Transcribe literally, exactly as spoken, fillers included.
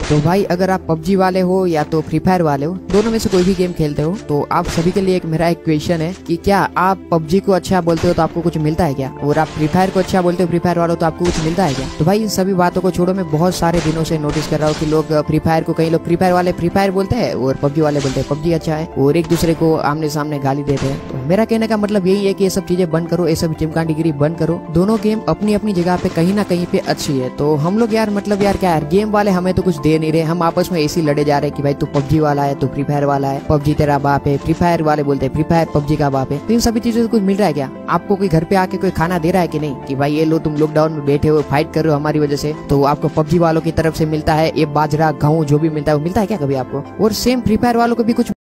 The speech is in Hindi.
तो भाई अगर आप पबजी वाले हो या तो फ्री फायर वाले हो, दोनों में से कोई भी गेम खेलते हो, तो आप सभी के लिए एक मेरा एक क्वेश्चन है कि क्या आप पबजी को अच्छा बोलते हो तो आपको कुछ मिलता है क्या, और आप फ्री फायर को अच्छा बोलते हो फ्री फायर वालों तो आपको कुछ मिलता है क्या। तो भाई इन सभी बातों को छोड़ो, मैं बहुत सारे दिनों से नोटिस कर रहा हूँ कि लोग फ्री फायर को, कई लोग फ्री फायर वाले फ्री फायर बोलते हैं और पबजी वाले बोलते हैं पबजी अच्छा है, और एक दूसरे को आमने सामने गाली देते हैं। तो मेरा कहने का मतलब यही है कि ये सब चीजें बंद करो, ये सब चिमकांडीगिरी बंद करो। दोनों गेम अपनी अपनी जगह पे कहीं ना कहीं पे अच्छी है। तो हम लोग यार मतलब यार क्या यार, गेम वाले हमें तो कुछ दे नहीं रहे, हम आपस में ऐसी लड़े जा रहे हैं कि भाई तू पबजी वाला है, तू फ्री फायर वाला है, पबजी तेरा बाप है, फ्री फायर वाले बोलते हैं फ्री फायर पबजी का बाप है। तो इन सभी चीजों से कुछ मिल रहा है क्या आपको? कोई घर पे आके कोई खाना दे रहा है कि नहीं, कि भाई ये लो तुम लॉकडाउन में बैठे हो, फाइट कर रहे हो हमारी वजह से, तो आपको पबजी वालों की तरफ से मिलता है ये बाजरा गेहूं जो भी मिलता है वो मिलता है क्या कभी आपको? और सेम फ्री फायर वालों को भी कुछ